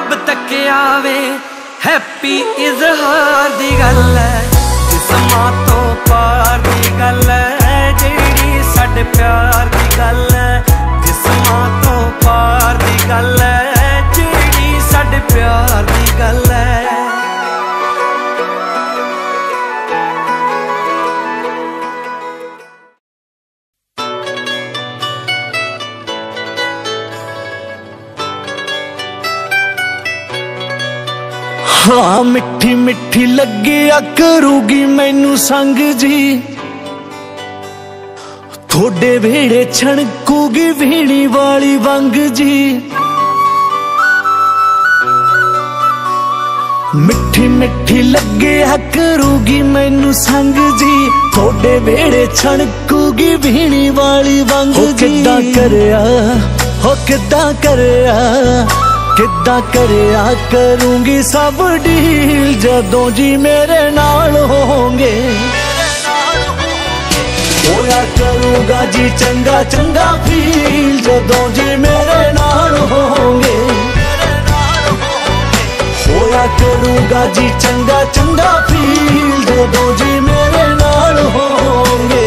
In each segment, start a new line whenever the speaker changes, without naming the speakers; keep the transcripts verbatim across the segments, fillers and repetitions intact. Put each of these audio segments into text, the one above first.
रब तक आवे हैप्पी इजहार दी गल है, जिस्मां तो पार दी गल है, जेड़ी साडे प्यार दी गल है, जिस्मां तो पार दी गल है, जेड़ी साडे प्यार दी गल है।
हाँ मिठी मिठी लगिया करूगी मैनू संग जी, थोड़े वेड़े छणकूगी वीणी वाली वंग जी। मिठी मिठी लगिया करूगी मैनू संग जी, थोड़े वेड़े छणकूगी वीणी वाली वंग जी। किद्दां करया हो किद्दां करया किद्दां करया करूंगी सब डील, जदों जी मेरे नाल होंगे होया करूंगा जी चंगा चंगा फील, जदों जी मेरे नाल होंगे होया करूंगा जी चंगा चंगा फील, जदों जी मेरे नाल होंगे।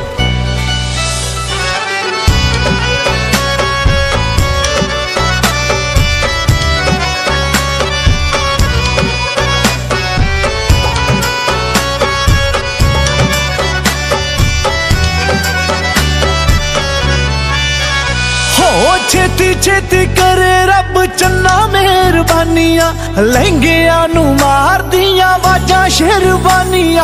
छेती छेती करे रब चन्ना मेहरबानियां, लहंगिया नू मार दिया वाजा शेरवानियां।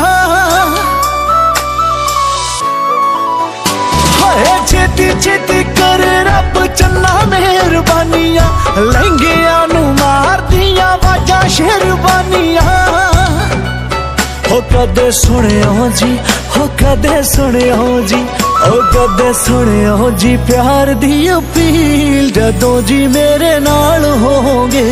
हाय छेती छेती करे रब चन्ना मेहरबानियां, लहंगिया नू मार दिया वाजा शेरवानियां। हो कदे सुनियो जी हो कदे सुनियो जी ओ कदे सुनियो जी प्यार दी अपील, जदों जी मेरे नाल होंगे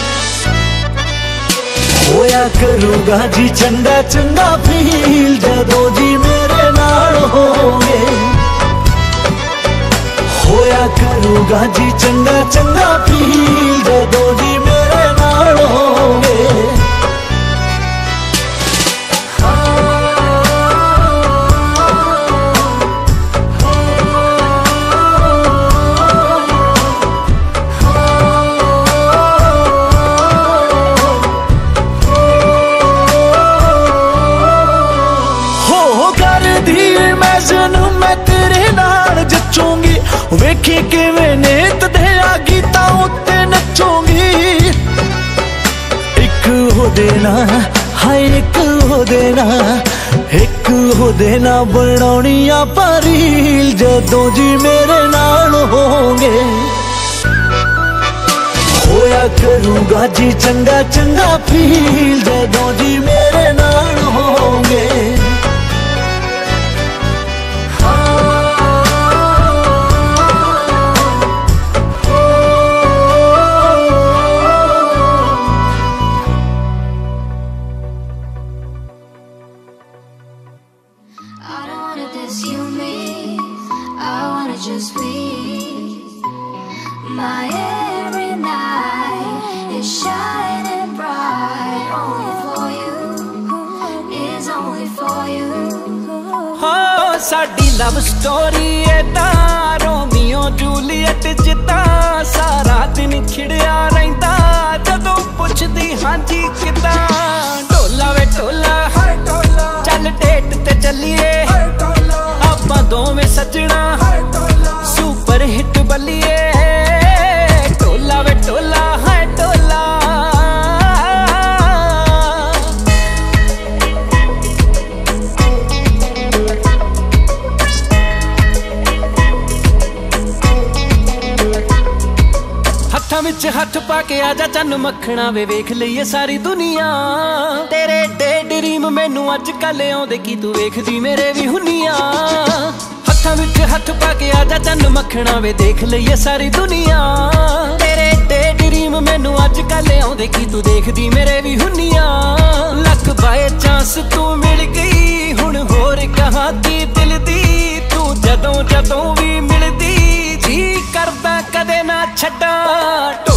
होया करूंगा जी चंगा चंगा फील, जदों जी मेरे नाल होंगे होया करूंगा जी चंगा चंगा फील, जदों जी मेरे नाल होंगे। मैं तेरे नाल जचूंगी, वेखी किवें नेत दिया गीतां उत्ते नचूंगी। एक हो देना हाय एक हो देना एक हो देना बनाउणियां पारील, जदों जी मेरे नाल होंगे होया करूंगा जी चंगा चंगा फील, जदों जी मेरे नाल होंगे।
Just be my every night is shining bright, only for you, is only for you.
हाँ साडी लव स्टोरी है तां रोमियो जूलियट जिद्दां, सारा दिन खिड़िया रहिंदा जदों पुछदी हां जी किद्दां। ढोला वे ढोला चल डेट ते चलिए, आपां दोवें सजना सुपर हिट बलिए। टोला वे टोला है टोला हत्थां विच हत्थ पाके आजा चन्न मखना वे वेख लईए सारी दुनिया। तेरे डे ड्रीम मैनू अज कल आउंदे की तू वेखदी मेरे भी हुनिया। हत्थां विच हत्थ पाके आजा चन्न मखना वे देख लईए सारी दुनिया। तेरे डे ड्रीम मैनू अज कल आउंदे की तू देखदी मेरे भी हुनिया। लख बाय चांस तू मिल गई हुण होर कहां दी दिल दी, तू जदों जदों भी मिलदी जी करदा कदे ना छड्डां।